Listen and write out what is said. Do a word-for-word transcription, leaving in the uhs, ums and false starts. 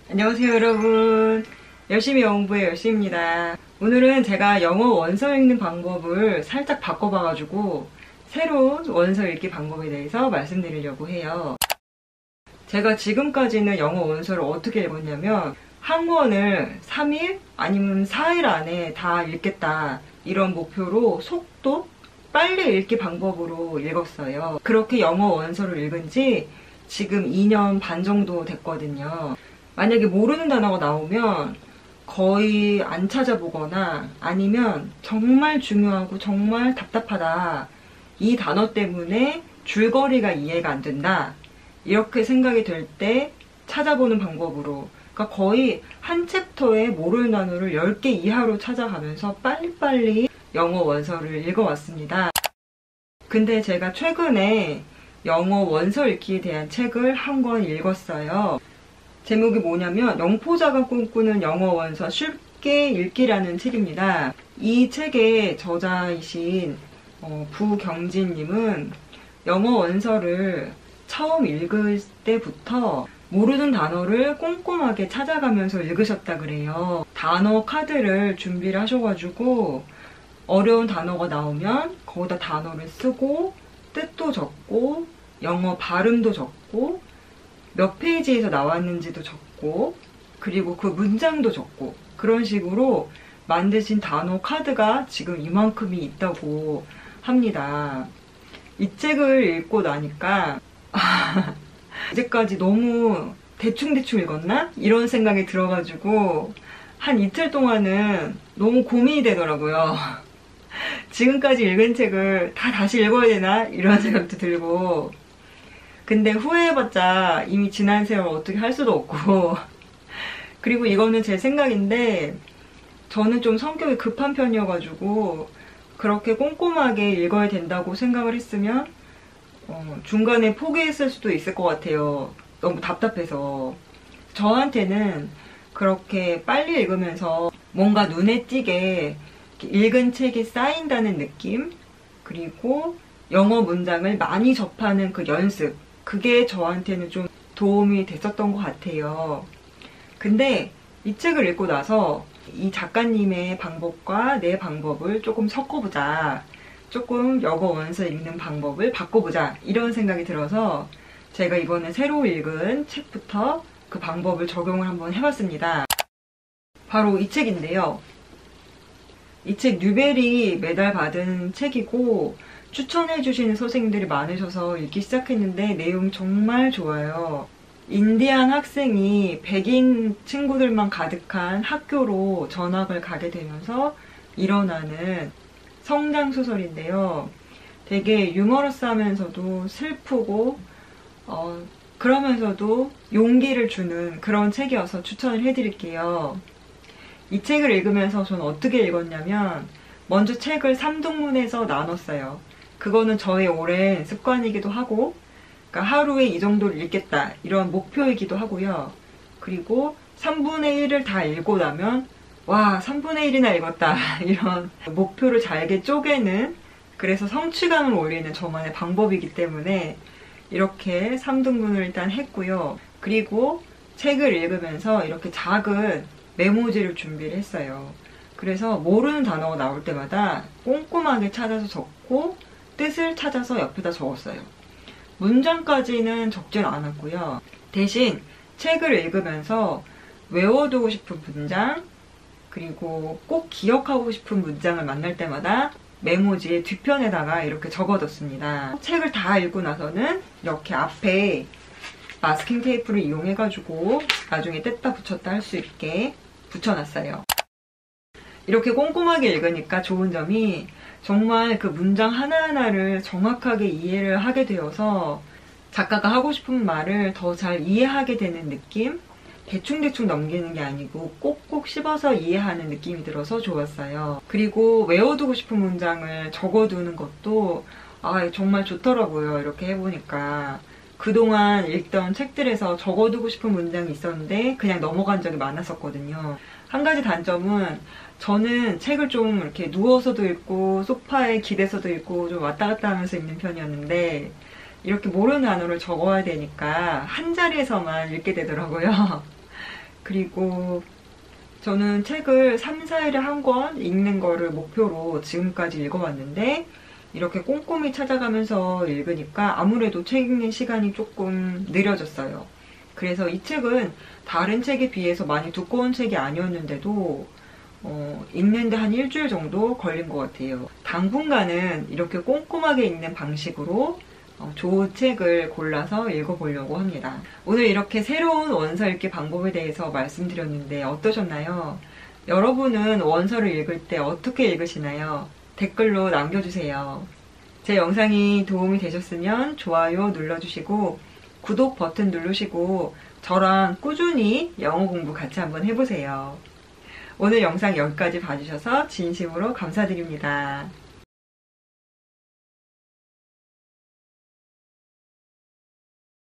안녕하세요 여러분. 열심히 영어부의 열심입니다. 오늘은 제가 영어 원서 읽는 방법을 살짝 바꿔봐가지고 새로운 원서 읽기 방법에 대해서 말씀드리려고 해요. 제가 지금까지는 영어 원서를 어떻게 읽었냐면 한 권을 삼 일 아니면 사 일 안에 다 읽겠다 이런 목표로 속도 빨리 읽기 방법으로 읽었어요. 그렇게 영어 원서를 읽은 지 지금 이 년 반 정도 됐거든요. 만약에 모르는 단어가 나오면 거의 안 찾아보거나 아니면 정말 중요하고 정말 답답하다, 이 단어 때문에 줄거리가 이해가 안 된다, 이렇게 생각이 들 때 찾아보는 방법으로, 그러니까 거의 한 챕터에 모르는 단어를 열 개 이하로 찾아가면서 빨리빨리 영어 원서를 읽어왔습니다. 근데 제가 최근에 영어 원서 읽기에 대한 책을 한 권 읽었어요. 제목이 뭐냐면 영포자가 꿈꾸는 영어 원서 쉽게 읽기라는 책입니다. 이 책의 저자이신 어, 부경진님은 영어 원서를 처음 읽을 때부터 모르는 단어를 꼼꼼하게 찾아가면서 읽으셨다 그래요. 단어 카드를 준비를 하셔가지고 어려운 단어가 나오면 거기다 단어를 쓰고 뜻도 적고 영어 발음도 적고 몇 페이지에서 나왔는지도 적고 그리고 그 문장도 적고 그런 식으로 만드신 단어 카드가 지금 이만큼이 있다고 합니다. 이 책을 읽고 나니까 이제까지 너무 대충대충 읽었나? 이런 생각이 들어가지고 한 이틀 동안은 너무 고민이 되더라고요. 지금까지 읽은 책을 다 다시 읽어야 되나? 이런 생각도 들고, 근데 후회해봤자 이미 지난 세월 어떻게 할 수도 없고 그리고 이거는 제 생각인데 저는 좀 성격이 급한 편이어가지고 그렇게 꼼꼼하게 읽어야 된다고 생각을 했으면 어, 중간에 포기했을 수도 있을 것 같아요. 너무 답답해서. 저한테는 그렇게 빨리 읽으면서 뭔가 눈에 띄게 읽은 책이 쌓인다는 느낌, 그리고 영어 문장을 많이 접하는 그 연습, 그게 저한테는 좀 도움이 됐었던 것 같아요. 근데 이 책을 읽고 나서 이 작가님의 방법과 내 방법을 조금 섞어보자, 조금 영어 원서 읽는 방법을 바꿔보자, 이런 생각이 들어서 제가 이번에 새로 읽은 책부터 그 방법을 적용을 한번 해봤습니다. 바로 이 책인데요. 이 책 뉴베리 메달 받은 책이고 추천해주시는 선생님들이 많으셔서 읽기 시작했는데 내용 정말 좋아요. 인디안 학생이 백인 친구들만 가득한 학교로 전학을 가게 되면서 일어나는 성장소설인데요. 되게 유머러스하면서도 슬프고 어, 그러면서도 용기를 주는 그런 책이어서 추천을 해드릴게요. 이 책을 읽으면서 저는 어떻게 읽었냐면 먼저 책을 삼 등분해서 나눴어요. 그거는 저의 오랜 습관이기도 하고, 그러니까 하루에 이 정도를 읽겠다 이런 목표이기도 하고요. 그리고 삼분의 일을 다 읽고 나면 와, 삼분의 일이나 읽었다 이런 목표를 잘게 쪼개는, 그래서 성취감을 올리는 저만의 방법이기 때문에 이렇게 삼 등분을 일단 했고요. 그리고 책을 읽으면서 이렇게 작은 메모지를 준비를 했어요. 그래서 모르는 단어가 나올 때마다 꼼꼼하게 찾아서 적고 뜻을 찾아서 옆에다 적었어요. 문장까지는 적질 않았고요. 대신 책을 읽으면서 외워두고 싶은 문장, 그리고 꼭 기억하고 싶은 문장을 만날 때마다 메모지의 뒤편에다가 이렇게 적어뒀습니다. 책을 다 읽고 나서는 이렇게 앞에 마스킹 테이프를 이용해가지고 나중에 뗐다 붙였다 할 수 있게 붙여놨어요. 이렇게 꼼꼼하게 읽으니까 좋은 점이 정말 그 문장 하나하나를 정확하게 이해를 하게 되어서 작가가 하고 싶은 말을 더 잘 이해하게 되는 느낌? 대충대충 넘기는 게 아니고 꼭꼭 씹어서 이해하는 느낌이 들어서 좋았어요. 그리고 외워두고 싶은 문장을 적어두는 것도 아, 정말 좋더라고요. 이렇게 해보니까. 그동안 읽던 책들에서 적어두고 싶은 문장이 있었는데 그냥 넘어간 적이 많았었거든요. 한 가지 단점은 저는 책을 좀 이렇게 누워서도 읽고 소파에 기대서도 읽고 좀 왔다 갔다 하면서 읽는 편이었는데 이렇게 모르는 단어를 적어야 되니까 한 자리에서만 읽게 되더라고요. 그리고 저는 책을 삼, 사 일에 한 권 읽는 거를 목표로 지금까지 읽어왔는데 이렇게 꼼꼼히 찾아가면서 읽으니까 아무래도 책 읽는 시간이 조금 느려졌어요. 그래서 이 책은 다른 책에 비해서 많이 두꺼운 책이 아니었는데도 어, 읽는데 한 일주일 정도 걸린 것 같아요. 당분간은 이렇게 꼼꼼하게 읽는 방식으로 어, 좋은 책을 골라서 읽어보려고 합니다. 오늘 이렇게 새로운 원서 읽기 방법에 대해서 말씀드렸는데 어떠셨나요? 여러분은 원서를 읽을 때 어떻게 읽으시나요? 댓글로 남겨주세요. 제 영상이 도움이 되셨으면 좋아요 눌러주시고 구독 버튼 누르시고 저랑 꾸준히 영어 공부 같이 한번 해보세요. 오늘 영상 여기까지 봐주셔서 진심으로 감사드립니다.